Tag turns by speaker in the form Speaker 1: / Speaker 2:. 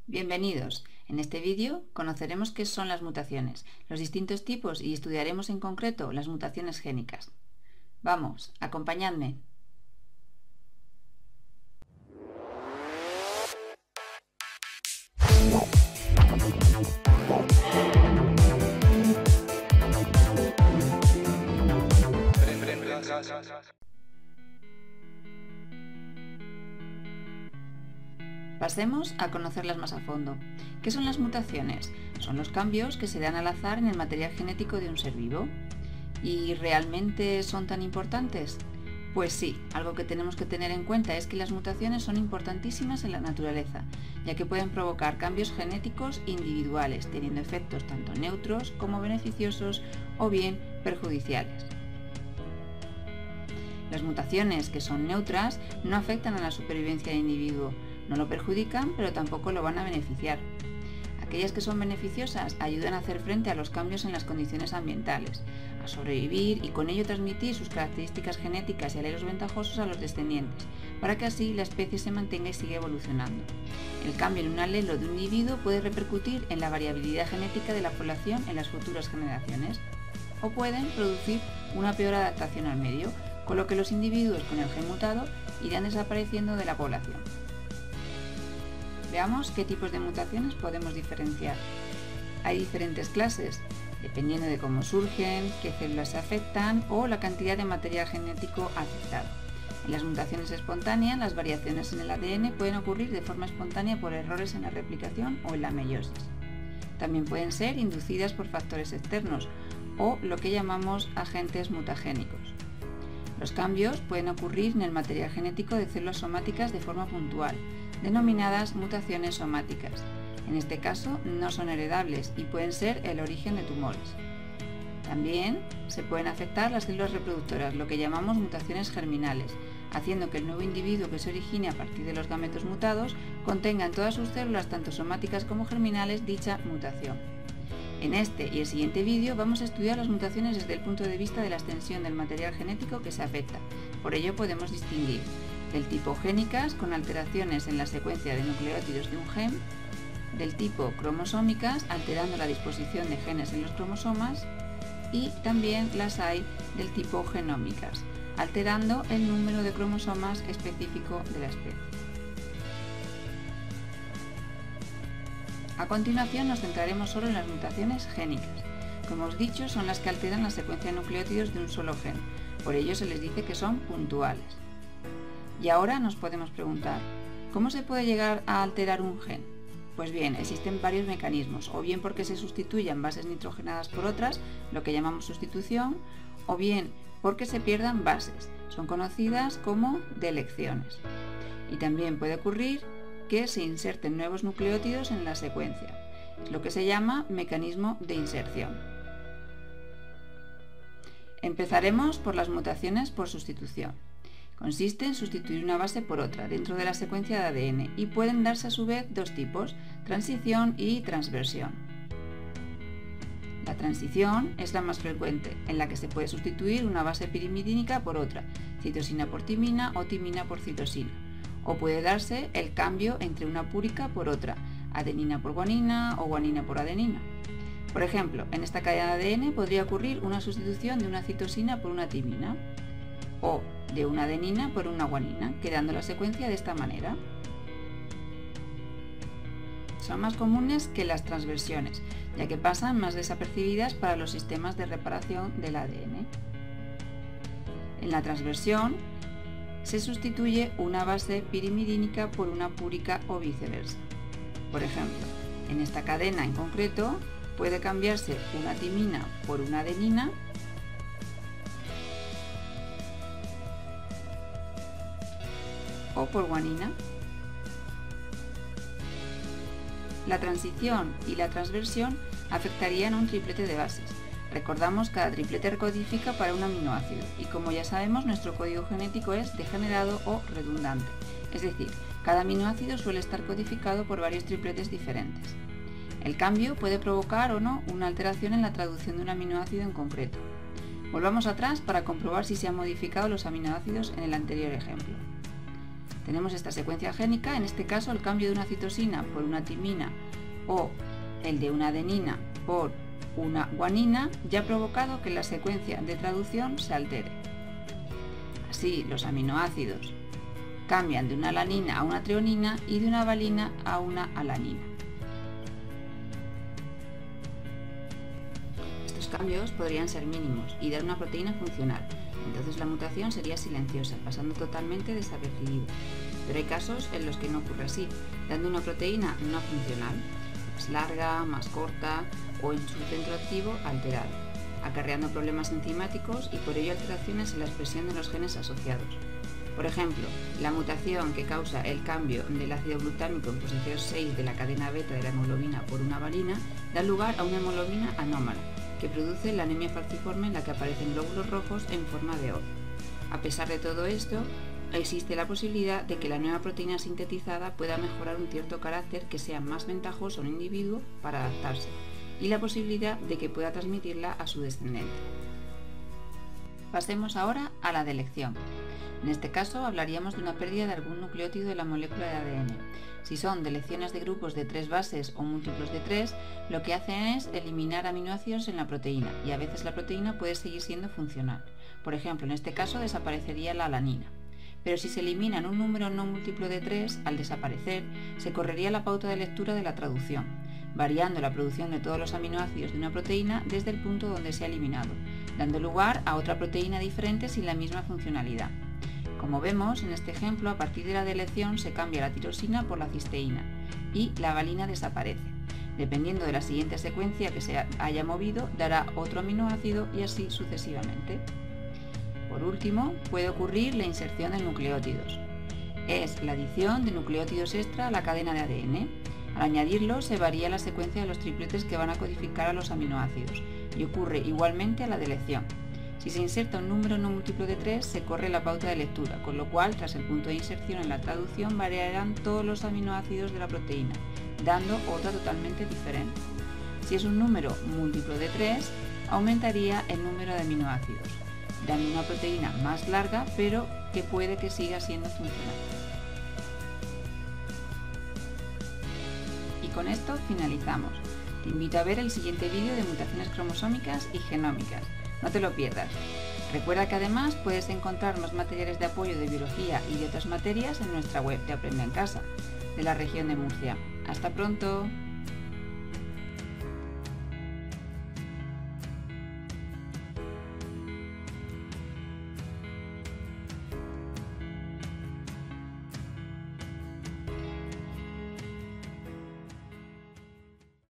Speaker 1: Bienvenidos. En este vídeo conoceremos qué son las mutaciones, los distintos tipos y estudiaremos en concreto las mutaciones génicas. Vamos, acompañadme. Pasemos a conocerlas más a fondo. ¿Qué son las mutaciones? Son los cambios que se dan al azar en el material genético de un ser vivo. ¿Y realmente son tan importantes? Pues sí, algo que tenemos que tener en cuenta es que las mutaciones son importantísimas en la naturaleza, ya que pueden provocar cambios genéticos individuales, teniendo efectos tanto neutros como beneficiosos o bien perjudiciales. Las mutaciones que son neutras no afectan a la supervivencia del individuo, no lo perjudican, pero tampoco lo van a beneficiar. Aquellas que son beneficiosas ayudan a hacer frente a los cambios en las condiciones ambientales, a sobrevivir y con ello transmitir sus características genéticas y alelos ventajosos a los descendientes, para que así la especie se mantenga y siga evolucionando. El cambio en un alelo de un individuo puede repercutir en la variabilidad genética de la población en las futuras generaciones, o pueden producir una peor adaptación al medio, con lo que los individuos con el gen mutado irán desapareciendo de la población. Veamos qué tipos de mutaciones podemos diferenciar. Hay diferentes clases, dependiendo de cómo surgen, qué células se afectan o la cantidad de material genético afectado. En las mutaciones espontáneas, las variaciones en el ADN pueden ocurrir de forma espontánea por errores en la replicación o en la meiosis. También pueden ser inducidas por factores externos o lo que llamamos agentes mutagénicos. Los cambios pueden ocurrir en el material genético de células somáticas de forma puntual, denominadas mutaciones somáticas. En este caso no son heredables y pueden ser el origen de tumores. También se pueden afectar las células reproductoras, lo que llamamos mutaciones germinales, haciendo que el nuevo individuo que se origine a partir de los gametos mutados contenga en todas sus células, tanto somáticas como germinales, dicha mutación. En este y el siguiente vídeo vamos a estudiar las mutaciones desde el punto de vista de la extensión del material genético que se afecta. Por ello podemos distinguir del tipo génicas, con alteraciones en la secuencia de nucleótidos de un gen, del tipo cromosómicas, alterando la disposición de genes en los cromosomas, y también las hay del tipo genómicas, alterando el número de cromosomas específico de la especie. A continuación nos centraremos solo en las mutaciones génicas. Como os he dicho, son las que alteran la secuencia de nucleótidos de un solo gen, por ello se les dice que son puntuales. Y ahora nos podemos preguntar, ¿cómo se puede llegar a alterar un gen? Pues bien, existen varios mecanismos, o bien porque se sustituyan bases nitrogenadas por otras, lo que llamamos sustitución, o bien porque se pierdan bases, son conocidas como delecciones. Y también puede ocurrir que se inserten nuevos nucleótidos en la secuencia, es lo que se llama mecanismo de inserción. Empezaremos por las mutaciones por sustitución. Consiste en sustituir una base por otra dentro de la secuencia de ADN y pueden darse a su vez dos tipos, transición y transversión. La transición es la más frecuente, en la que se puede sustituir una base pirimidínica por otra, citosina por timina o timina por citosina, o puede darse el cambio entre una púrica por otra, adenina por guanina o guanina por adenina. Por ejemplo, en esta cadena de ADN podría ocurrir una sustitución de una citosina por una timina, o de una adenina por una guanina, quedando la secuencia de esta manera. Son más comunes que las transversiones, ya que pasan más desapercibidas para los sistemas de reparación del ADN. En la transversión se sustituye una base pirimidínica por una púrica o viceversa. Por ejemplo, en esta cadena en concreto puede cambiarse una timina por una adenina o por guanina. La transición y la transversión afectarían a un triplete de bases. Recordamos, cada triplete codifica para un aminoácido y, como ya sabemos, nuestro código genético es degenerado o redundante, es decir, cada aminoácido suele estar codificado por varios tripletes diferentes. El cambio puede provocar o no una alteración en la traducción de un aminoácido en concreto. Volvamos atrás para comprobar si se han modificado los aminoácidos en el anterior ejemplo. Tenemos esta secuencia génica, en este caso el cambio de una citosina por una timina o el de una adenina por una guanina ya ha provocado que la secuencia de traducción se altere. Así, los aminoácidos cambian de una alanina a una treonina y de una valina a una alanina. Estos cambios podrían ser mínimos y dar una proteína funcional, entonces la mutación sería silenciosa, pasando totalmente desapercibida. Pero hay casos en los que no ocurre así, dando una proteína no funcional, más larga, más corta o en su centro activo alterado, acarreando problemas enzimáticos y por ello alteraciones en la expresión de los genes asociados. Por ejemplo, la mutación que causa el cambio del ácido glutámico en posición 6 de la cadena beta de la hemoglobina por una valina da lugar a una hemoglobina anómala, que produce la anemia falciforme en la que aparecen glóbulos rojos en forma de O. A pesar de todo esto, existe la posibilidad de que la nueva proteína sintetizada pueda mejorar un cierto carácter que sea más ventajoso a un individuo para adaptarse, y la posibilidad de que pueda transmitirla a su descendiente. Pasemos ahora a la delección. En este caso hablaríamos de una pérdida de algún nucleótido de la molécula de ADN. Si son delecciones de grupos de 3 bases o múltiplos de 3, lo que hacen es eliminar aminoácidos en la proteína y a veces la proteína puede seguir siendo funcional. Por ejemplo, en este caso desaparecería la alanina. Pero si se eliminan un número no múltiplo de 3, al desaparecer, se correría la pauta de lectura de la traducción, variando la producción de todos los aminoácidos de una proteína desde el punto donde se ha eliminado, dando lugar a otra proteína diferente sin la misma funcionalidad. Como vemos en este ejemplo, a partir de la delección se cambia la tirosina por la cisteína y la valina desaparece. Dependiendo de la siguiente secuencia que se haya movido, dará otro aminoácido y así sucesivamente. Por último, puede ocurrir la inserción de nucleótidos. Es la adición de nucleótidos extra a la cadena de ADN. Al añadirlo, se varía la secuencia de los tripletes que van a codificar a los aminoácidos y ocurre igualmente a la delección. Si se inserta un número no múltiplo de 3, se corre la pauta de lectura, con lo cual, tras el punto de inserción en la traducción, variarán todos los aminoácidos de la proteína, dando otra totalmente diferente. Si es un número múltiplo de 3, aumentaría el número de aminoácidos, dando una proteína más larga, pero que puede que siga siendo funcional. Y con esto finalizamos. Te invito a ver el siguiente vídeo de mutaciones cromosómicas y genómicas. No te lo pierdas. Recuerda que además puedes encontrar más materiales de apoyo de biología y de otras materias en nuestra web de Aprende en Casa, de la región de Murcia. ¡Hasta pronto!